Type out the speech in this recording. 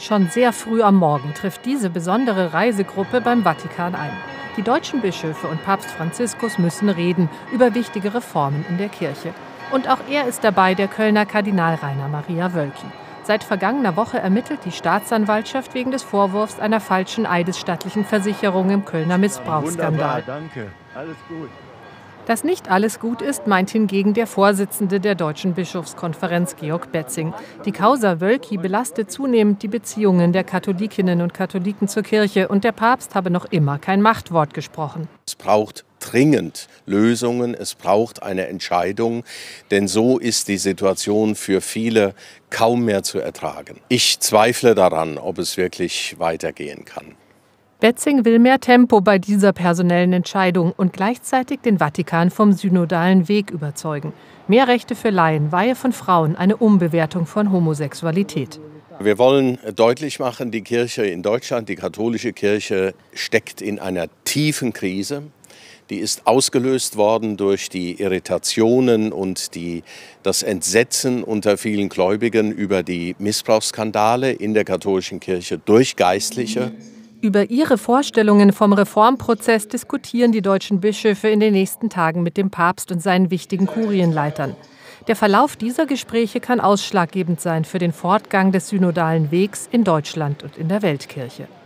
Schon sehr früh am Morgen trifft diese besondere Reisegruppe beim Vatikan ein. Die deutschen Bischöfe und Papst Franziskus müssen reden über wichtige Reformen in der Kirche. Und auch er ist dabei, der Kölner Kardinal Rainer Maria Wölki. Seit vergangener Woche ermittelt die Staatsanwaltschaft wegen des Vorwurfs einer falschen eidesstattlichen Versicherung im Kölner Missbrauchsskandal. Wunderbar, danke. Alles gut. Dass nicht alles gut ist, meint hingegen der Vorsitzende der Deutschen Bischofskonferenz, Georg Betzing. Die Causa Wölki belastet zunehmend die Beziehungen der Katholikinnen und Katholiken zur Kirche und der Papst habe noch immer kein Machtwort gesprochen. Es braucht dringend Lösungen, es braucht eine Entscheidung, denn so ist die Situation für viele kaum mehr zu ertragen. Ich zweifle daran, ob es wirklich weitergehen kann. Betzing will mehr Tempo bei dieser personellen Entscheidung und gleichzeitig den Vatikan vom synodalen Weg überzeugen. Mehr Rechte für Laien, Weihe von Frauen, eine Umbewertung von Homosexualität. Wir wollen deutlich machen, die Kirche in Deutschland, die katholische Kirche, steckt in einer tiefen Krise. Die ist ausgelöst worden durch die Irritationen und das Entsetzen unter vielen Gläubigen über die Missbrauchsskandale in der katholischen Kirche durch Geistliche. Über ihre Vorstellungen vom Reformprozess diskutieren die deutschen Bischöfe in den nächsten Tagen mit dem Papst und seinen wichtigen Kurienleitern. Der Verlauf dieser Gespräche kann ausschlaggebend sein für den Fortgang des synodalen Wegs in Deutschland und in der Weltkirche.